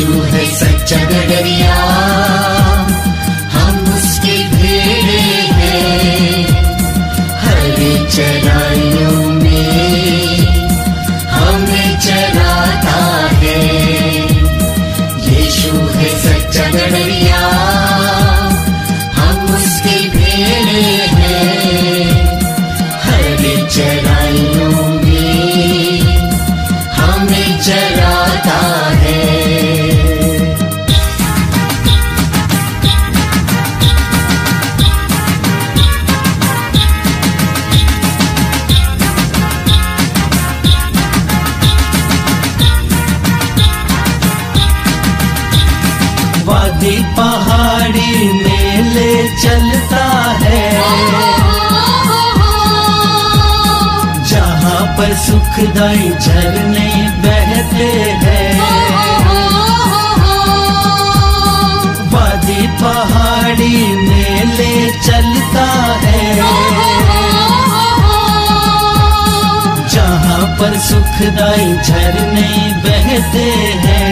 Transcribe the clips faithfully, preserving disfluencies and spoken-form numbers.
यीशु है सच्चा गडरिया, हम उसकी भेड़े हैं। हरी चराइयों में हमें चराता है। यीशु है सच्चा गडरिया, हम उसकी भेड़े हैं। हरी चराइयों में हमें चराता है। वादी पहाड़ी में ले चलता है, जहाँ पर सुखदाई झरने बहते हैं। वादी पहाड़ी में ले चलता है, जहाँ पर सुखदाई झरने बहते हैं।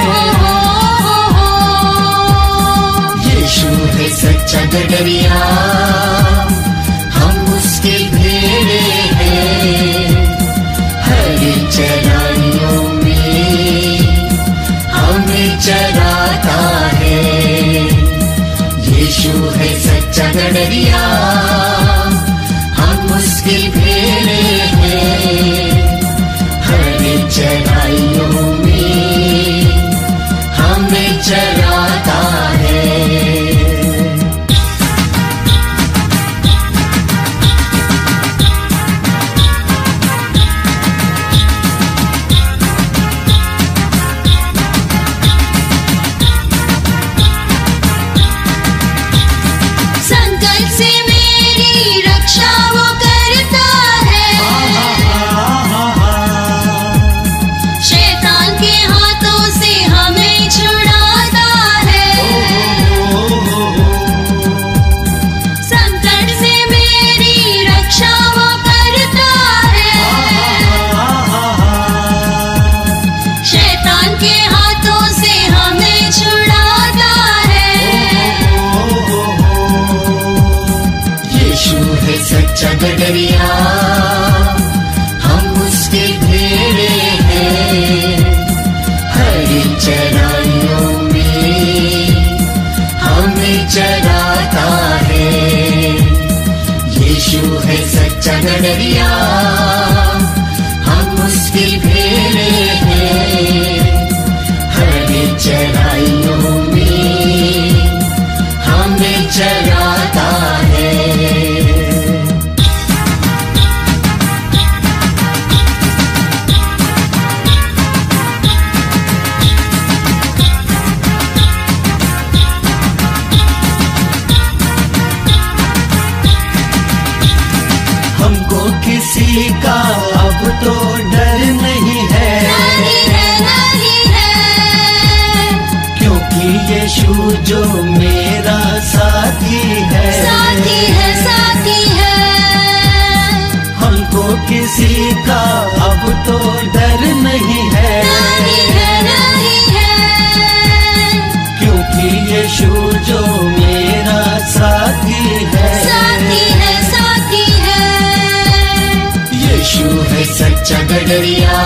यीशु है सच्चा गडरिया, हम उसकी भेड़े हैं। हरी चराइयों में हमें चराता है। यीशु है सच्चा गडरिया, हम उसकी भेड़े हैं। हरी चराइयों में हमें चराता है। संकट से मेरी रक्षा वो करता है। शैतान के हाथों से हमें छुड़ाता है। संकट से मेरी रक्षा वो करता है। शैतान के हाथों से हमें छुड़ाता है। यीशु है सच्चा गडरिया, हम उसके भेड़े हैं। हरी चराइयों में हमें चराता है। यीशु है सच्चा गडरिया, हम उसकी भेड़े हैं। हरी चराइयों में हमें चराता है। हमको किसी का अब तो डर नहीं है, नहीं है, नहीं है। क्योंकि यीशु जो मेरा साथी है। साथी है, साथी है। हमको किसी का अब तो डर नहीं है, नहीं है, नहीं है। क्योंकि यीशु जो मेरा साथी है। साथी है, साथी है। यीशु है सच्चा गडरिया,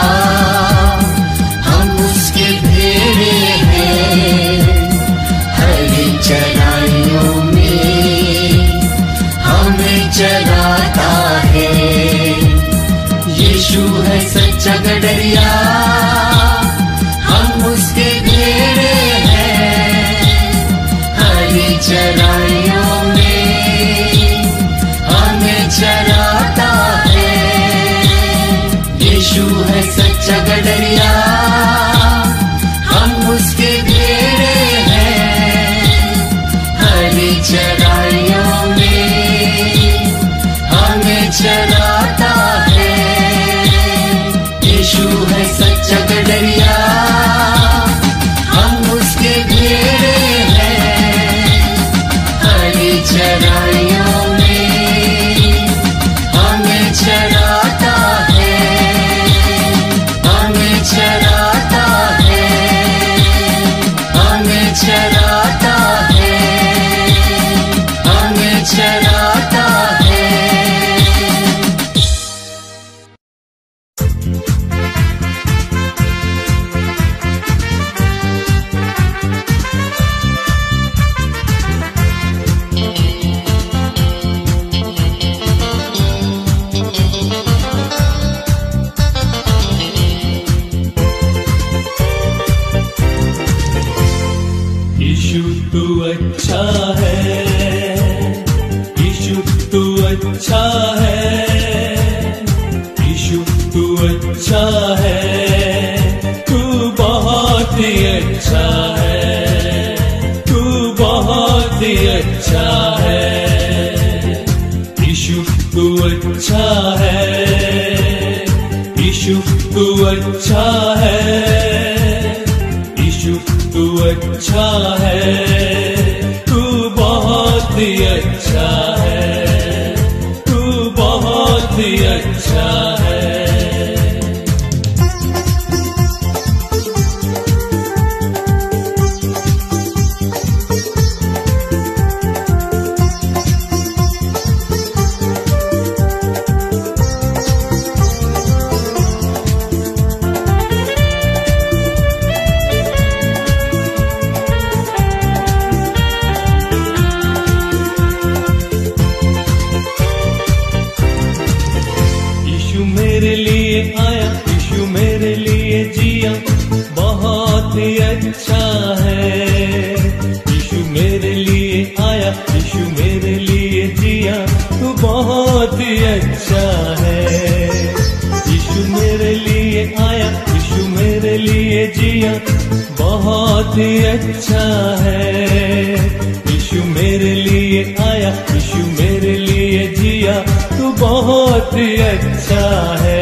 हम उसके भेड़े हैं। हरी चराइयों में हमें चराता है। यीशु है सच्चा गडरिया, हम उसके भेड़े हैं। हरी चराइयों में हमें चराता है। यीशु है सच्चा गडरिया, हम उसके भेड़े हैं। हरी चराइयों में हमें चराता है। यीशु है सच्चा गडरिया, हम उसके भेड़े हैं। हरी चराइयों में हमें चराता है। हमें चराता अच्छा है, यीशु तू अच्छा है, यीशु तू अच्छा है, तू बहुत ही अच्छा है, तू बहुत ही अच्छा है, यीशु तू अच्छा है, यीशु तू अच्छा है, यीशु तू अच्छा है, तू बहुत ही अच्छा है, तू बहुत ही अच्छा है। मेरे लिए आया, यीशु मेरे लिए जिया, बहुत ही अच्छा है, यीशु मेरे लिए आया, यीशु मेरे लिए जिया, तू बहुत ही अच्छा है, यीशु मेरे लिए आया, यीशु मेरे लिए जिया, बहुत ही अच्छा है, यीशु मेरे लिए आया, यीशु मेरे लिए जिया, तू बहुत ही अच्छा है,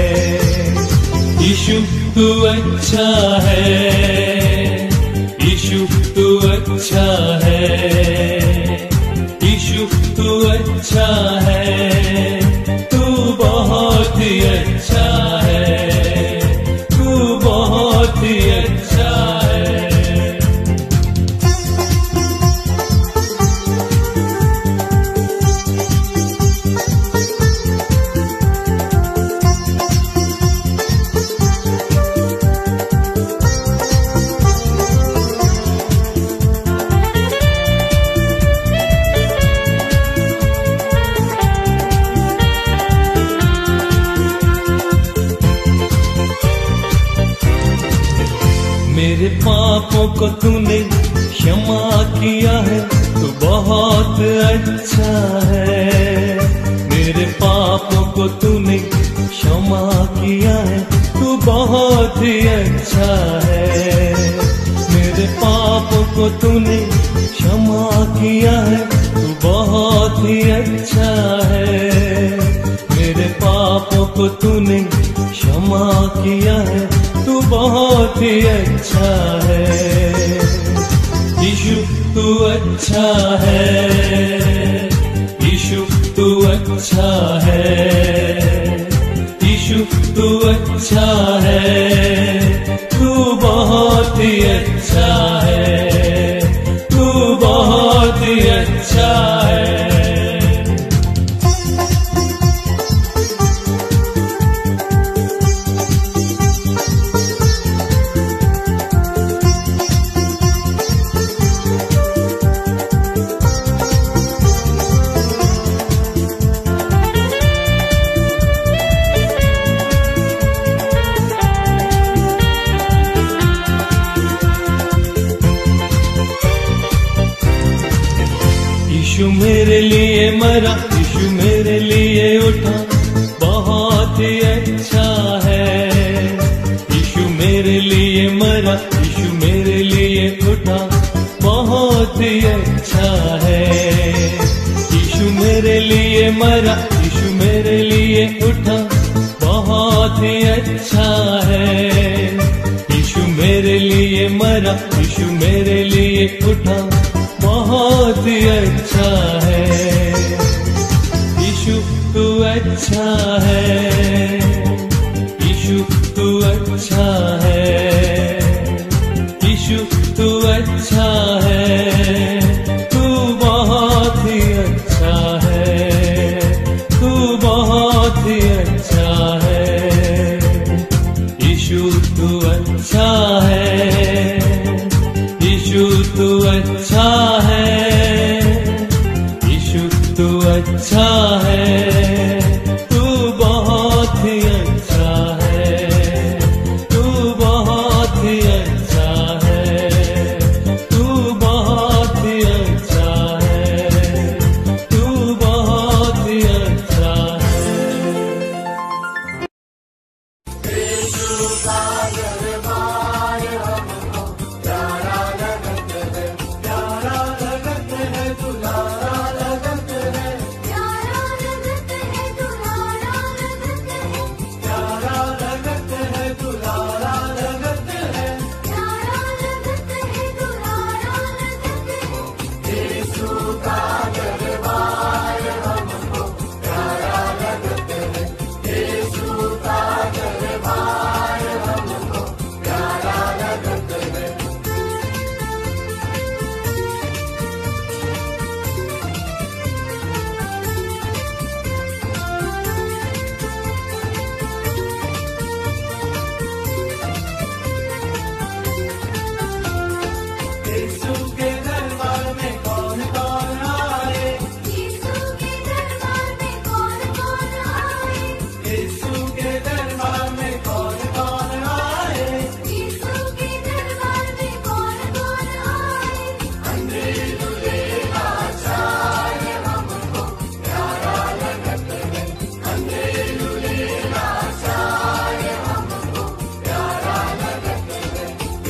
यीशु तू अच्छा है, यीशु तू अच्छा है, यीशु तू अच्छा है, तू बहुत ही अच्छा है, तू बहुत ही अच्छा है। मेरे पापों को तूने क्षमा किया है, तू बहुत अच्छा है, मेरे पापों को तूने क्षमा किया है, तू बहुत ही अच्छा है, मेरे पापों को तूने क्षमा किया है, तू बहुत ही अच्छा है, मेरे पापों को तूने क्षमा किया है, तू बहुत ही अच्छा है, यीशु तू अच्छा है, यीशु तू अच्छा है, यीशु तू अच्छा है, तू बहुत ही अच्छा है, तू बहुत ही अच्छा है। यीशु मेरे लिए मरा, यीशु मेरे लिए उठा, बहुत ही अच्छा है, यीशु मेरे लिए मरा, यीशु मेरे लिए उठा, बहुत ही अच्छा है, यीशु मेरे लिए मरा, यीशु मेरे लिए उठा, बहुत ही अच्छा है, यीशु मेरे लिए मरा, यीशु मेरे लिए उठा, बहुत ही अच्छा है, यीशु तू अच्छा है, यीशु तू अच्छा है, यीशु तू अच्छा है, तू बहुत ही अच्छा है, तू बहुत ही अच्छा है, यीशु तू अच्छा है, यीशु तू अच्छा है, यीशु तू अच्छा है, तू बहुत ही अच्छा है, तू बहुत ही अच्छा है, तू बहुत ही अच्छा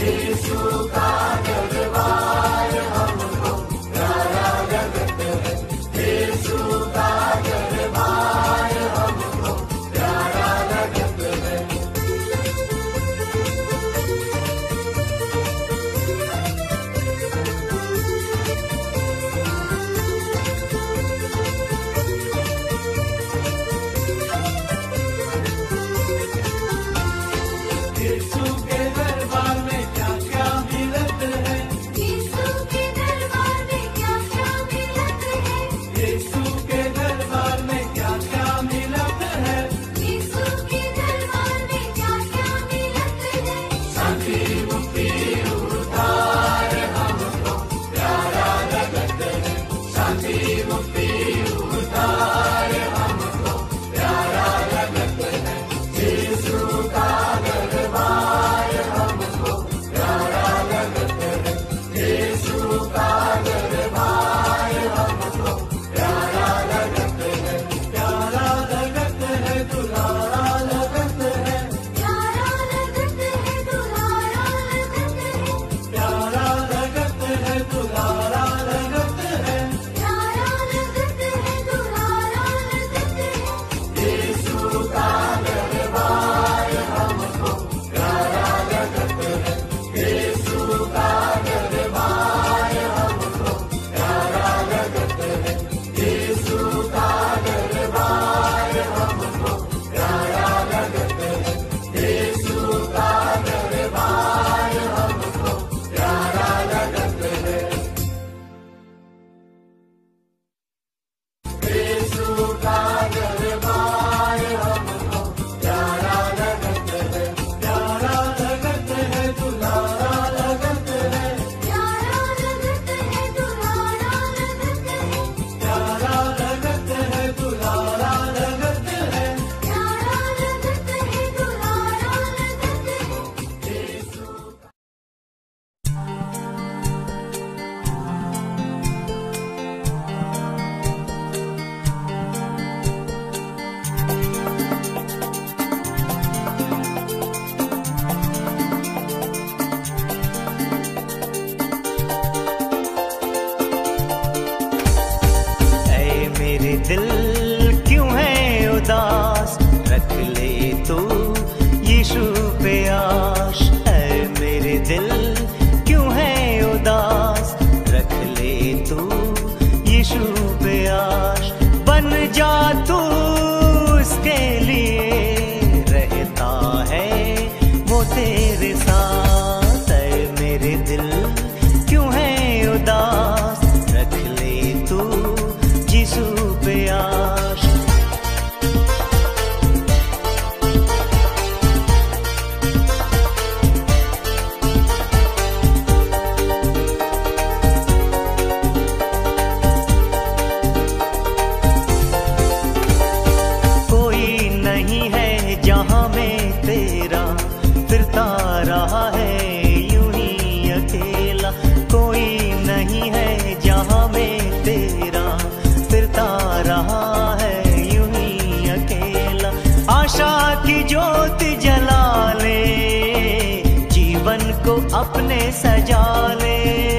अपने सजा ले,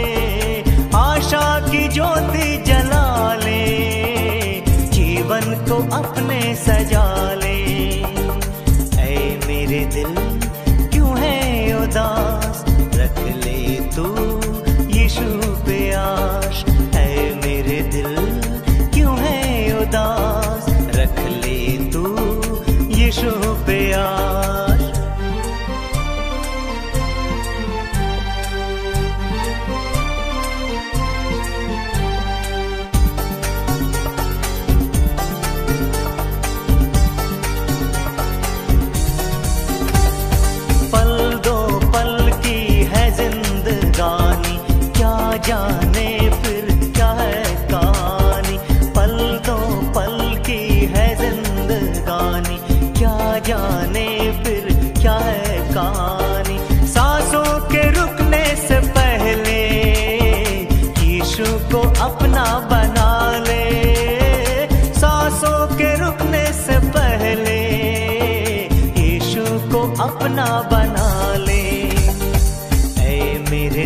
आशा की ज्योति जला ले, जीवन को अपने सजा ले। ऐ मेरे दिल क्यों है उदास, रख ले तू यीशु पे आश। ऐ मेरे दिल क्यों है उदास, रख ले तू यीशु पे आश।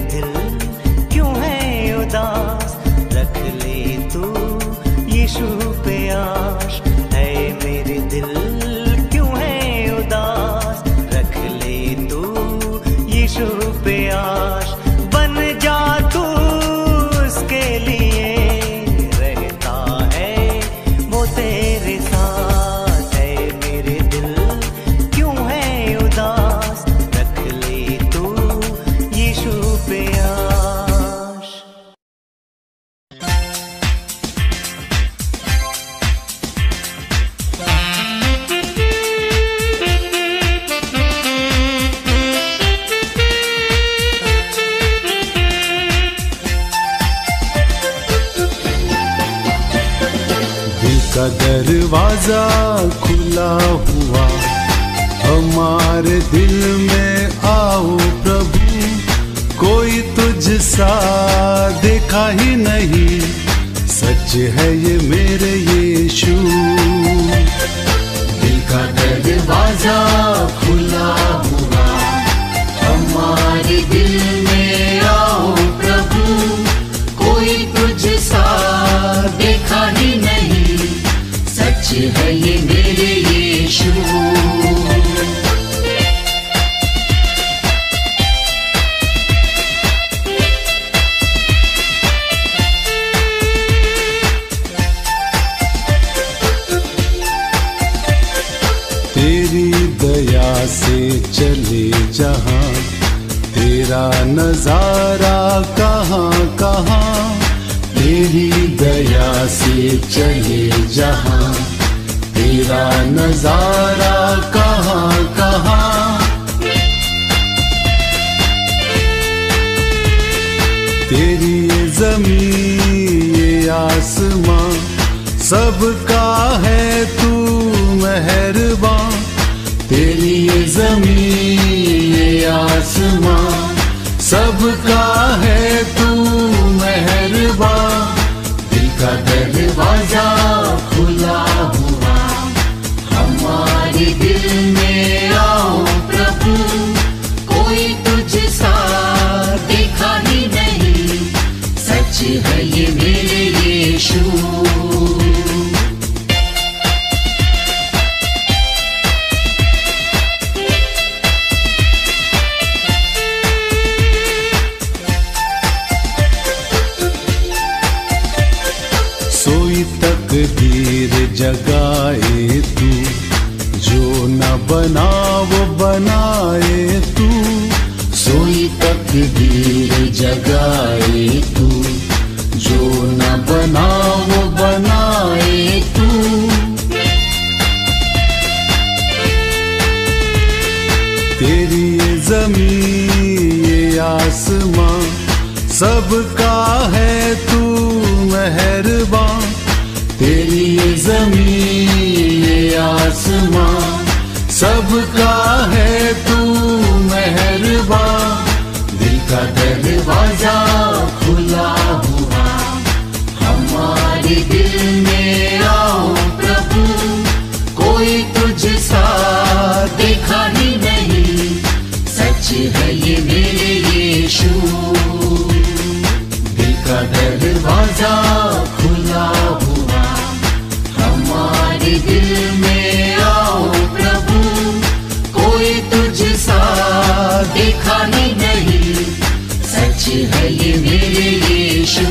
दिल क्यों है उदास, रख ले तू यीशु पे आश। है मेरे दिल क्यों है उदास, रख ले तू यीशु पे आश। बन जा तू उसके लिए, रहता है वो तेरे साथ। है मेरे दिल क्यों है उदास, रख ले तू यीशु पे आश। का दरवाजा खुला हुआ, हमारे दिल में आओ प्रभु। कोई तुझ सा देखा ही नहीं, सच है ये मेरे यीशु। दिल का दरवाजा खुला हुआ, हमारे दिल में आओ प्रभु। कोई तुझ सा देखा ही नहीं, सच है ये मेरे यीशु। तेरी दया से चले जहां, तेरा नजारा कहाँ कहाँ। तेरी दया से चले जहां, तेरा नजारा कहाँ कहाँ। तेरी ये जमीन ये आसमां, सबका है तू मेहरबान। तेरी ये जमीन ये आसमां, सबका है तू मेहरबान। दिल का दरवाजा खुला हुआ, हमारे दिल में आओ प्रभु। कोई तुझ सा देखा ही नहीं, सच है ये मेरे यीशु। सोई तकदीर जगाए तू, जो न बना वो बनाए तू। सोई तकदीर जगाए तू, जो न बना वो बनाए तू। तेरी ये जमीन ये आसमां, सबका है तू मेहरबान। तेरी ये जमीन ये आसमां, सबका है तू मेहरबान। दिल का दरवाजा खुला हुआ, हमारे दिल में आओ प्रभु। कोई तुझ सा देखा ही नहीं, सच है ये मेरे यीशु। दिल का दरवाजा खुला हुआ, हमारे दिल में आओ प्रभु। कोई तुझ सा देखा ही नहीं, सच है ये मेरे यीशु।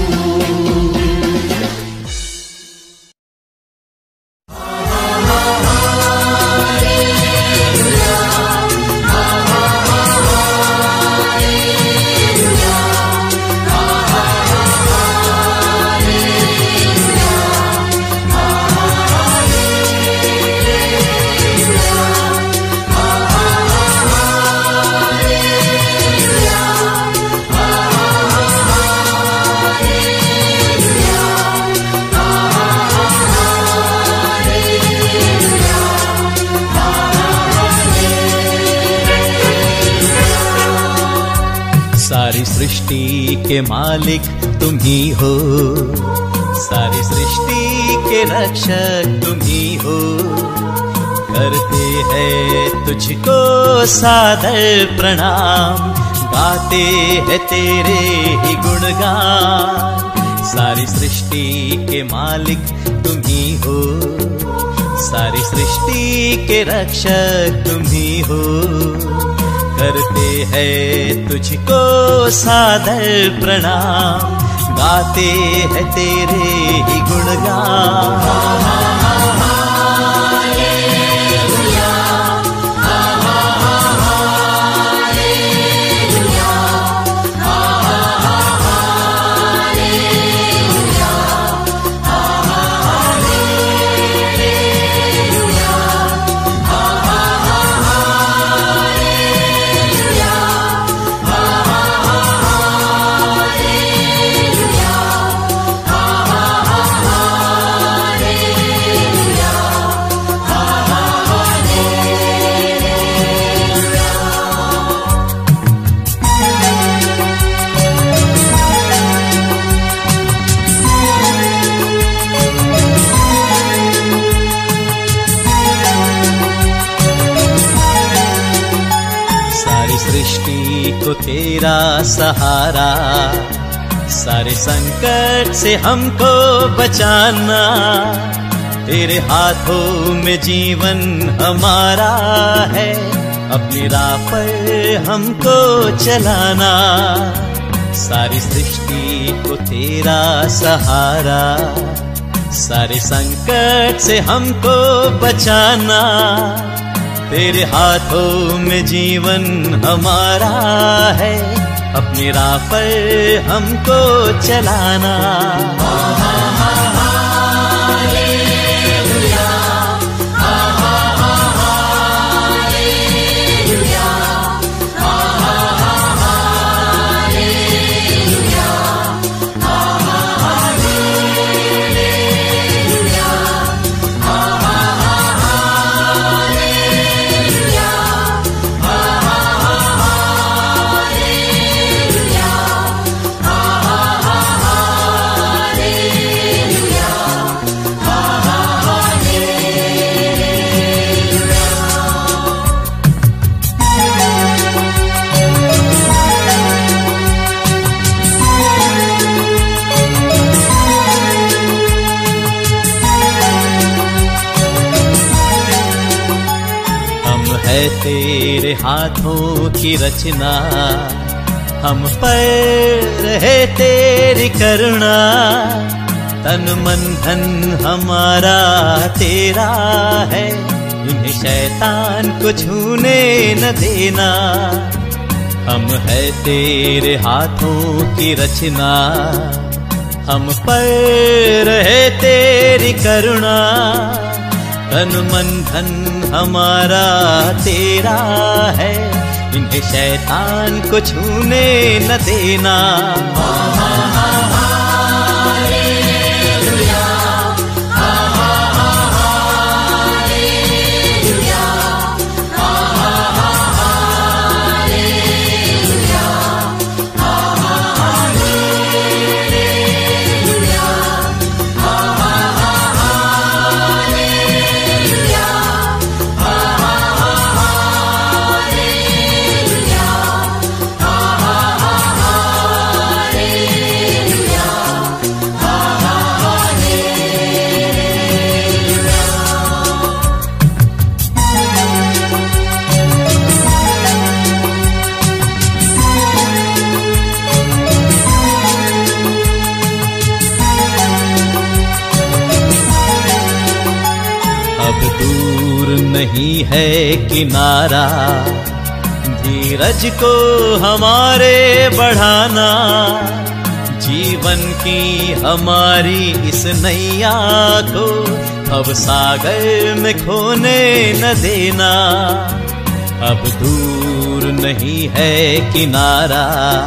सारी सृष्टि के मालिक तुम ही हो, सारी सृष्टि के रक्षक तुम ही हो। करते हैं तुझको सादर प्रणाम, गाते हैं तेरे ही गुणगान। सारी सृष्टि के मालिक तुम ही हो, सारी सृष्टि के रक्षक तुम ही हो। करते हैं तुझको सादर प्रणाम, गाते हैं तेरे ही गुणगान। सृष्टि को तेरा सहारा, सारे संकट से हमको बचाना। तेरे हाथों में जीवन हमारा है, अपनी राह पर हमको चलाना। सारी सृष्टि को तेरा सहारा, सारे संकट से हमको बचाना। तेरे हाथों में जीवन हमारा है, अपनी राह पर हमको चलाना। तेरे हाथों की रचना, हम पर रहे तेरी करुणा। तन मन धन हमारा तेरा है, इन्हें शैतान को छूने न देना। हम है तेरे हाथों की रचना, हम पर रहे तेरी करुणा। तन मन धन हमारा तेरा है, इन्हें शैतान को छूने न देना। नहीं है किनारा, धीरज को हमारे बढ़ाना। जीवन की हमारी इस नैया को अब सागर में खोने न देना। अब दूर नहीं है किनारा,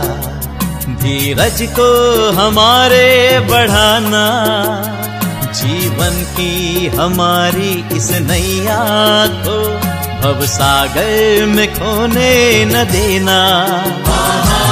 धीरज को हमारे बढ़ाना। जीवन की हमारी इस नैया को भव सागर में खोने न देना।